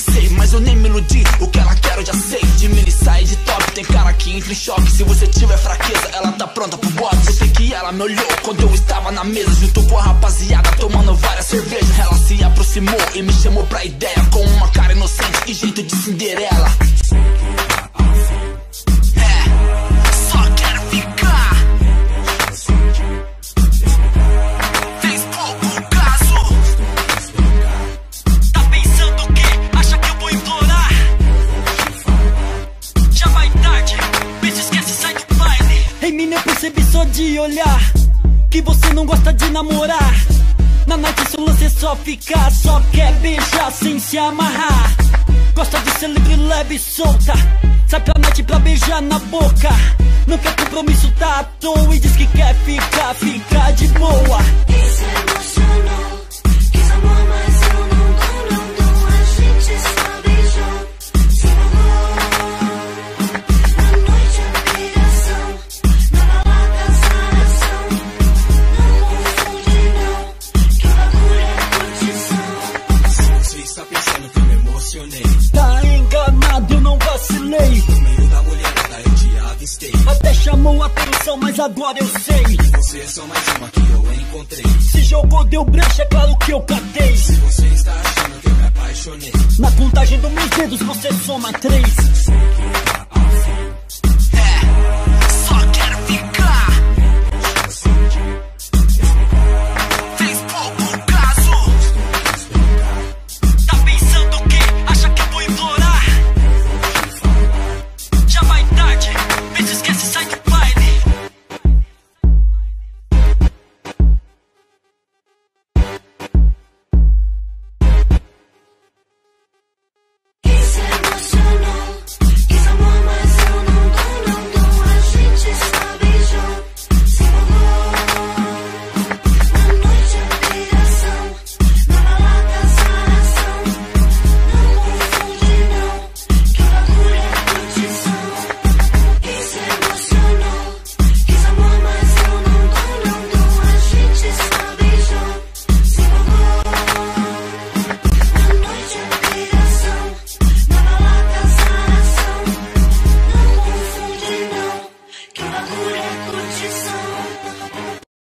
passei, mas eu nem me iludi. O que ela quer eu já sei. De mini sai de top, tem cara que entra em choque. Se você tiver fraqueza, ela tá pronta pro bote. Eu sei que ela me olhou quando eu estava na mesa, junto com a rapaziada, tomando várias cervejas. Ela se aproximou e me chamou pra ideia, com uma cara inocente e jeito de Cinderela. Só quero ficar. Fez pouco caso. Tá pensando o quê? Acha que eu vou implorar? Já vai tarde, bitch, esquece, sai do baile. Eminem, eu percebi só de olhar que você não gosta de namorar. Na noite seu lance é só ficar, só quer beijar sem se amarrar. Gosta de ser livre, leve e solta, sai pra noite pra beijar na boca. Não quer compromisso, tá à toa e diz que quer ficar, fica de boa. Isso emocionou, quis amor, mas eu não dou. A gente só beijou, se rolou. Na noite a piração, na balada saração. Não confunde não, que o bagulho é curtição. Você está pensando que eu me emocionei. Tá enganado, eu não vacilei. No meio da mulherada eu te avistei. Até chamou a atenção, mas agora eu sei. Você é só mais uma que eu encontrei. Se jogou, deu brecha, é claro que eu catei. Se você está achando que eu me apaixonei, na contagem dos meus dedos você soma 3.